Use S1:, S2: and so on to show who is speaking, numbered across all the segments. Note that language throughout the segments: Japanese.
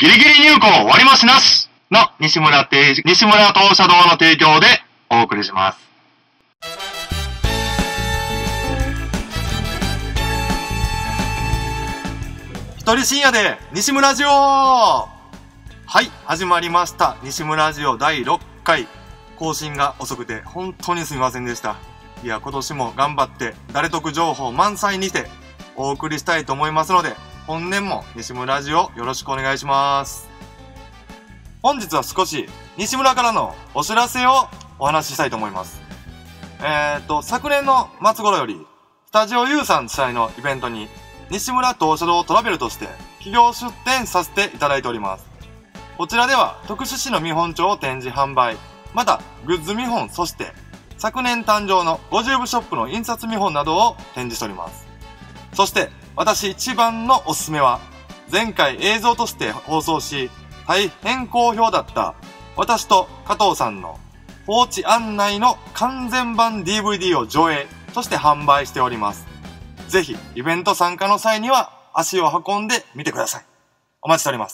S1: ギリギリ入校割増なしの西村当社堂の提供でお送りします。一人深夜で西村ラジオ。はい、始まりました。西村ラジオ第6回。更新が遅くて本当にすみませんでした。いや、今年も頑張って誰得情報満載にてお送りしたいと思いますので、本年も西村ラジオよろしくお願いします。本日は少し西村からのお知らせをお話ししたいと思います。昨年の末頃よりスタジオ U さん主催のイベントに西村当社堂トラベルとして企業出展させていただいております。こちらでは特殊誌の見本帳を展示販売、またグッズ見本、そして昨年誕生の50部ショップの印刷見本などを展示しております。そして私一番のおすすめは、前回映像として放送し大変好評だった私と加藤さんの放置案内の完全版 DVD を上映、そして販売しております。ぜひイベント参加の際には足を運んでみてください。お待ちしております。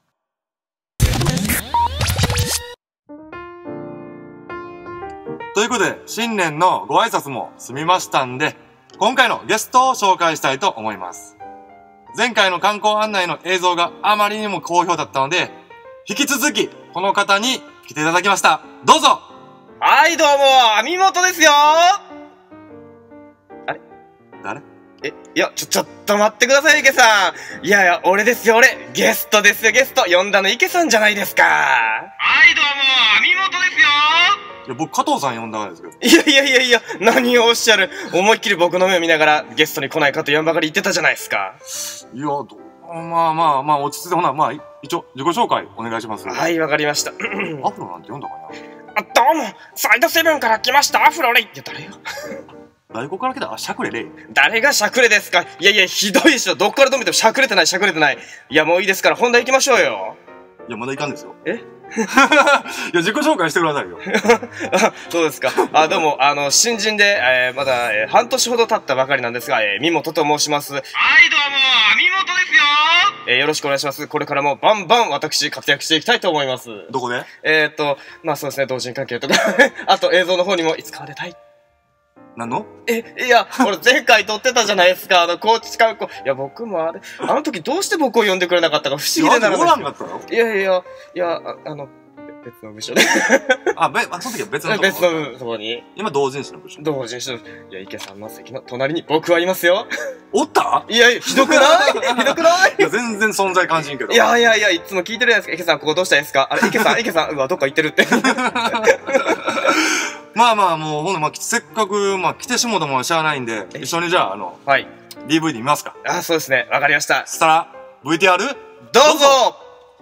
S1: ということで、新年のご挨拶も済みましたんで、今回のゲストを紹介したいと思います。前回の観光案内の映像があまりにも好評だったので、引き続きこの方に来ていただきました。どうぞ。
S2: はい、どうも、網本ですよ。あれ？
S1: 誰？
S2: いや、ちょっと待ってください、池さん。いや、俺ですよ、俺。ゲストですよ、ゲスト。呼んだの池さんじゃないですか。はい、どうも、網本ですよ。
S1: いや、僕加藤さん呼んだからですけど。
S2: いや、何をおっしゃる。思いっきり僕の目を見ながらゲストに来ないかとやんばかり言ってたじゃないですか。
S1: いや、まあ、落ち着いて、一応、自己紹介お願いします。
S2: はい、わかりました。
S1: アフロなんて呼んだかな。
S2: どうも、サイドセブンから来ました、アフロレイって誰よ。
S1: 誰こから来た？シャクレレイ。
S2: 誰がしゃくれですか？いや、ひどいでしょ。どっから止めてもしゃくれてない。いや、もういいですから、本題行きましょうよ。
S1: いや、まだいかんですよ。
S2: い
S1: や、自己紹介してくださいよ。
S2: そうですか。どうも、新人で、まだ、半年ほど経ったばかりなんですが、三本と申します。はい、どうも、三本ですよ。よろしくお願いします。これからもバンバン私活躍していきたいと思います。
S1: どこで？
S2: そうですね、同人関係とか、あと映像の方にもいつかは出たい。
S1: 何の？
S2: いや、俺前回撮ってたじゃないですか、高知観光。いや、僕もあの時どうして僕を呼んでくれなかったか不思議でならない。いや、別の部署で。
S1: その時は別の
S2: ところに。
S1: 今、同人誌の部署。
S2: 同人誌の、いや、池さんの席の隣に僕はいますよ。
S1: おった？
S2: いや、ひどくない
S1: いや、全然存在感じんけど。
S2: いや、いつも聞いてるじゃないですか。池さん、ここどうしたらいいですか？あれ、池さん、うわ、どっか行ってるって。
S1: もう、ほんと、せっかく、来てしもたもんはしゃあないんで、一緒にじゃあ、
S2: はい。
S1: DVD 見ますか？
S2: そうですね。わかりました。
S1: そしたら、VTR？
S2: どうぞ。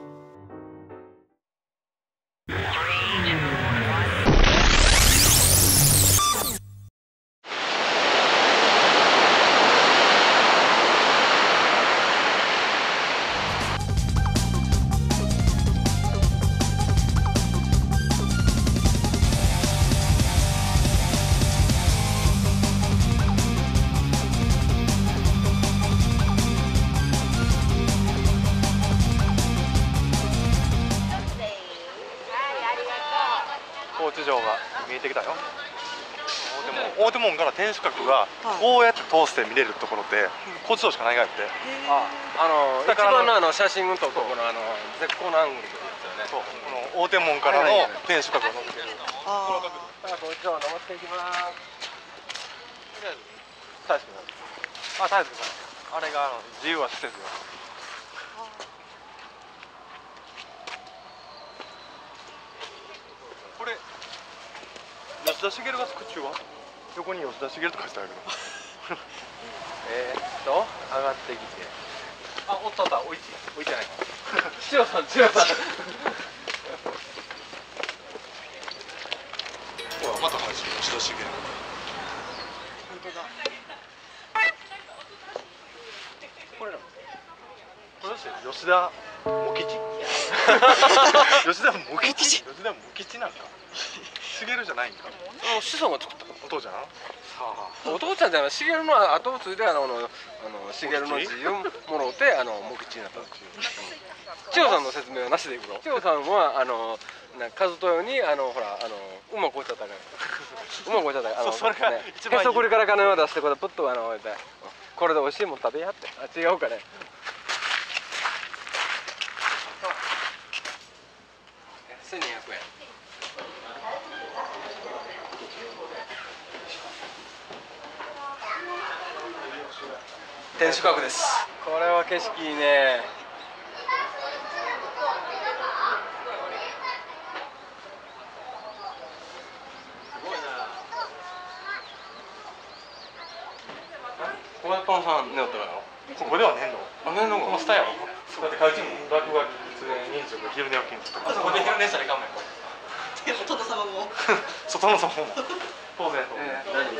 S1: 高知城が見えてきたよ。大手門から天守閣がこうやって通して見れるところって高知城しかないがやって。
S2: 一番の写真のところの絶好のアングルですよね。
S1: そう、この大手門からの天守閣を覗ける。
S2: 高知城登っていきます。
S1: 大輔さん。大輔さん。あれが自由は施設よ。これ吉田茂が作っちゅうわ。横に吉田茂と書いてあるけど。
S2: 上がってきて。
S1: おった置いてない。
S2: 千代さん。
S1: ほら、また配信吉田茂。本当だ。これ吉田茂吉。吉田茂吉なんか。茂じゃないんか。
S2: 子孫が作った。
S1: お父ちゃん？
S3: お父ちゃんじゃない、茂の後を継いで茂の字をもろうて茂吉になったっていう。千代さんの説明はなしでいくの。千代さんは和豊にほら馬こうちゃったから馬こうちゃったからそれが一番へそくりから金を出してこれプッとこれで美味しいもん食べやって。違うかね。1200円。天守閣です。これは景色いいね。すごいな。小林パンさん寝よったのよ。
S1: ここではねんの。
S3: 寝んの
S1: この下やろ。だって会長も落書き人数が昼寝起きんとか。そこで昼寝したらいかんねん。外の様も。外の様も。当然。大丈夫です。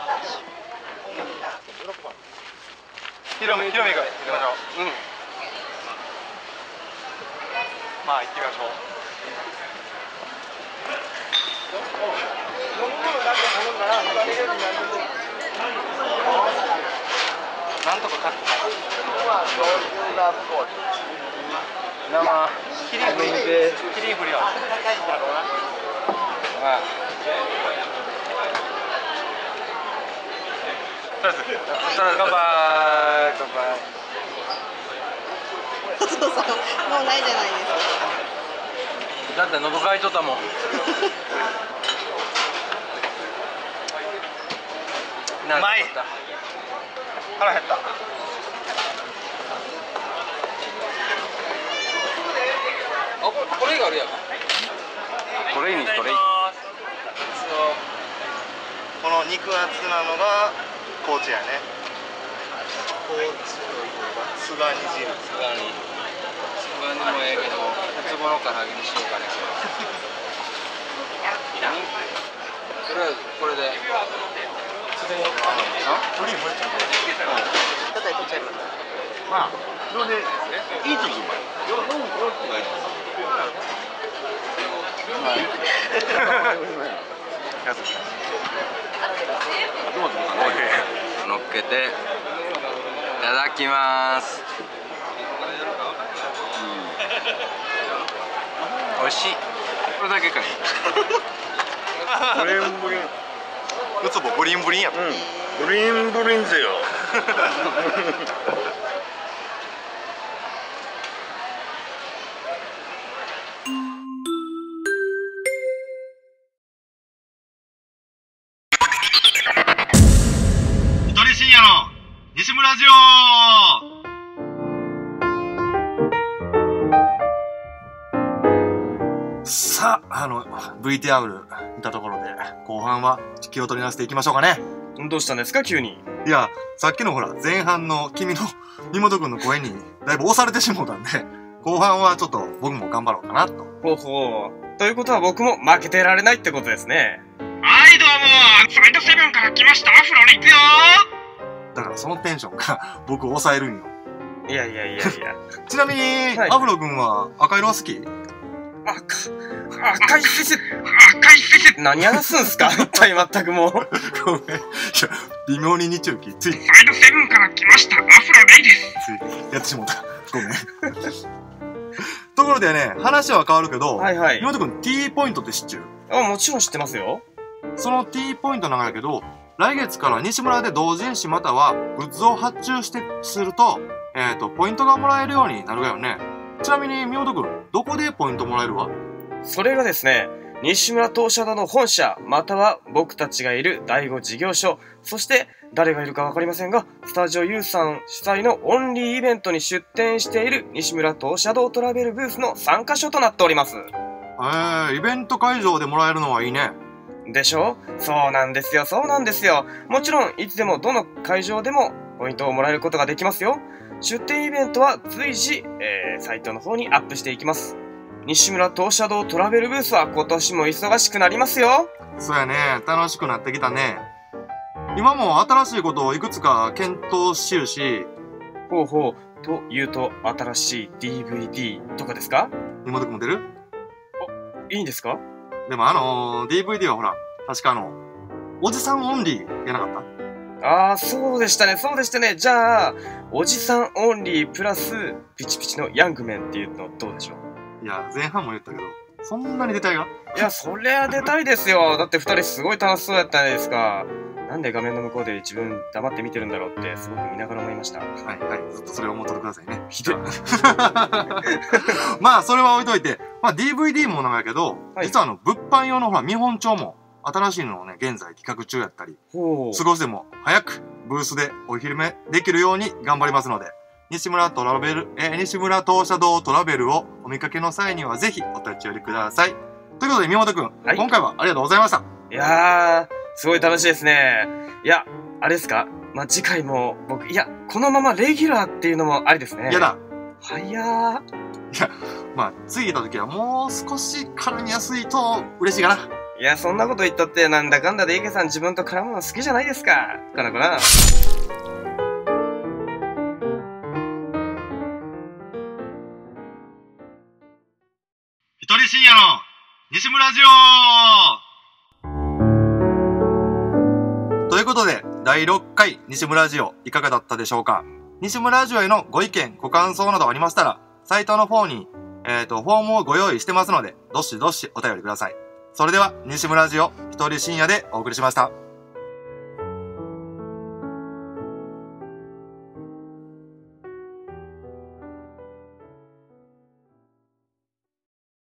S1: 広めから行きましょう。まあ行ってみましょう。飲み物だけ頼んだら食べれるようになる。なんとか買って。生キリンフリー。キリンフリーは。乾杯。
S4: お父さん、もうないじゃないですか。
S3: だって喉乾いとったもん。
S1: うまい。腹減った。
S3: これがあるやん。これにこれ。
S1: この肉厚なのが高知やね。高知といえばつがに汁。
S3: つがにもええけど、ウツボの唐揚げにしようかね。とりあえずこれで。
S1: プリンもやっちゃう。
S4: ただ取っちゃいます。
S1: まあ、それでいい時も。
S3: 乗っけていただきます。美味しい。これだけかい。
S1: ブリンブリン。ウツボブリンブリンや。ブリンブリンぜよ。深夜の西村ラジオ。さあ、VTR 見たところで後半は気を取り直していきましょうかね。
S2: どうしたんですか急に。
S1: いや、さっきのほら前半の君の身本くんの声にだいぶ押されてしもうたんで、後半はちょっと僕も頑張ろうかなと。
S2: ほうほう。ということは僕も負けてられないってことですね。
S5: はいどうも、サイドセブンから来ましたアフロに行くよ。
S1: だからそのテンションが僕を抑えるんよ。
S2: いやいやいやいや。
S1: ちなみに、はい、アフロ君は赤色は好き？
S2: 赤いせせって何話すんすか一体全くもう。ごめん。いや、
S1: 微妙に日曜日つい。
S5: サイドセブンから来ましたアフロレイです。
S1: つい、やってしもうた。ごめん。ところでね、話は変わるけど、
S2: はいはい。
S1: 妹君 T ポイントって知っちゅう？
S2: もちろん知ってますよ。
S1: その T ポイントなんやけど、来月から西村で同人誌またはグッズを発注すると、ポイントがもらえるようになるがよね。ちなみに、みおとくん、どこでポイントもらえるわ？
S2: それがですね、西村当社の本社、または僕たちがいる第5事業所、そして誰がいるかわかりませんが、スタジオ U さん主催のオンリーイベントに出展している西村当社道トラベルブースの3カ所となっております。
S1: イベント会場でもらえるのはいいね。
S2: でしょ？そうなんですよ、そうなんですよ。もちろん、いつでもどの会場でもポイントをもらえることができますよ。出店イベントは随時、サイトの方にアップしていきます。西村当社道トラベルブースは今年も忙しくなりますよ。
S1: そうやね、楽しくなってきたね。今も新しいことをいくつか検討しるし。
S2: ほうほう、というと新しい DVD とかですか？
S1: 妹くんも出る？
S2: いいんですか？
S1: でもDVD はほら、確かおじさんオンリーやなかった？
S2: ああ、そうでしたね、そうでしたね。じゃあ、おじさんオンリープラス、ピチピチのヤングメンっていうのどうでしょう？
S1: いや、前半も言ったけど、そんなに出たいが？
S2: いや、そりゃ出たいですよ。だって二人すごい楽しそうやったじゃないですか。なんで画面の向こうで自分黙って見てるんだろうってすごく見ながら思いました。
S1: はいはい、ずっとそれを思っとってくださいね。
S2: ひどい。
S1: まあ、それは置いといて、まあ DVD もなんやけど、
S2: はい
S1: 実は物販用のほら、見本帳も新しいのをね、現在企画中やったり、
S2: ほう。
S1: 少しでも早くブースでお披露目できるように頑張りますので、西村当社堂トラベルをお見かけの際にはぜひお立ち寄りください。ということで、宮本くん、
S2: はい
S1: 今回はありがとうございました。
S2: いやー、すごい楽しいですね。いや、あれですか？まあ、次回も僕、いや、このままレギュラーっていうのもありですね。
S1: やだ。
S2: はやー。
S1: まあ、次行った時はもう少し絡みやすいと嬉しいかな。
S2: いや、そんなこと言ったって、なんだかんだで池さん自分と絡むの好きじゃないですか。かなこな。
S1: ひとり深夜の西村ラジオということで、第6回西村ラジオいかがだったでしょうか？西村ラジオへのご意見、ご感想などありましたら、サイトの方に、フォームをご用意してますので、どしどしお便りください。それでは、西村ラジオ、ひとり深夜でお送りしました。